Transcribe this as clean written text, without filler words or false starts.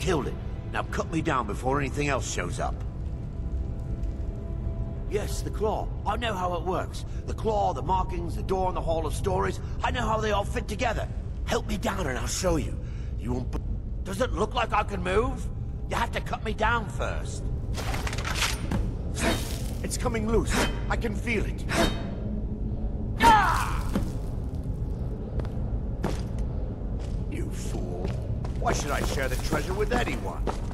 killed it. Now cut me down before anything else shows up. Yes, the claw. I know how it works. The claw, the markings, the door in the Hall of Stories. I know how they all fit together. Help me down and I'll show you. You won't... Does it look like I can move? You have to cut me down first. It's coming loose. I can feel it. Ah! You fool. Why should I share the treasure with anyone?